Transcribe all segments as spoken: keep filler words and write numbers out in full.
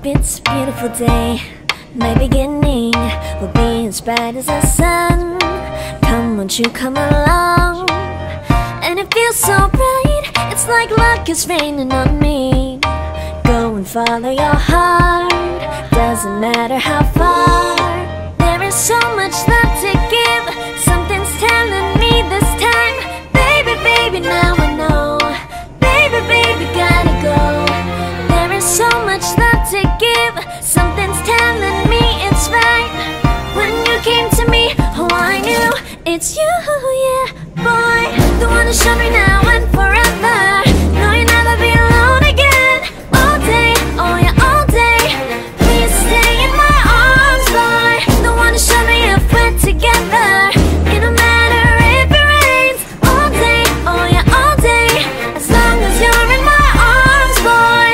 It's a beautiful day. My beginning will be as bright as the sun. Come, won't you come along? And it feels so bright, it's like luck is raining on me. Go and follow your heart, doesn't matter how far. There is so much love to give, something's telling me this time. Baby, baby, now I know. Baby, baby, gotta go. There is so much love to give, something's telling me it's right. When you came to me, oh I knew it's you, yeah, boy. The one to show me now and forever. No, you'll never be alone again. All day, oh yeah, all day. Please stay in my arms, boy. The one to show me if we're together. It don't matter if it rains. All day, oh yeah, all day. As long as you're in my arms, boy.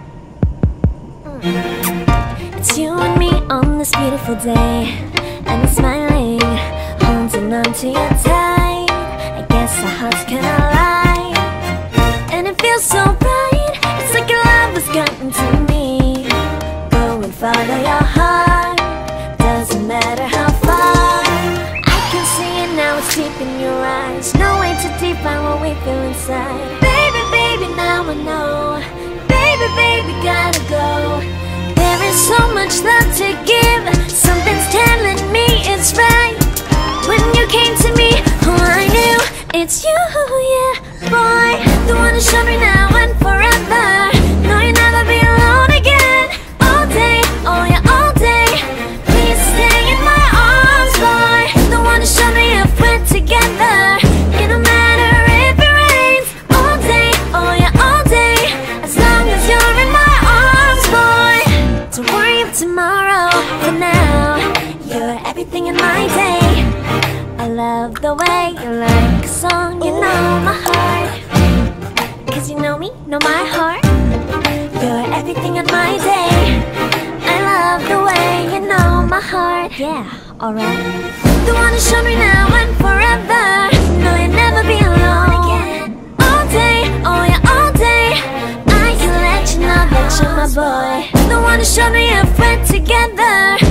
mm. It's you and me on this beautiful day, and it's smiling, holding on to you tight. I guess our hearts cannot lie, and it feels so bright. It's like your love has gotten to me. Go and follow your heart, doesn't matter how far. I can see it now, it's deep in your eyes. No way to define what we feel inside. Baby, baby, now I know. Baby, baby, gotta go. There is so much love to give, something's telling me it's right. When you came to me, oh I knew it's you, yeah, boy. The one to show me now and forever. No, you'll never be alone again. All day, oh yeah, all day. Please stay in my arms, boy. The one to show me if we're together. It don't matter if it rains. All day, oh yeah, all day. As long as you're in my arms, boy. Don't worry of tomorrow, for now you're everything in my day. I love the way you like a song, you know my heart. Cause you know me, know my heart. You're everything in my day. I love the way you know my heart. Yeah, alright. The one to show me now and forever. No, you'll never be alone again. All day, oh yeah, all day. I can let you know that you're my boy. The one to show me if we're together.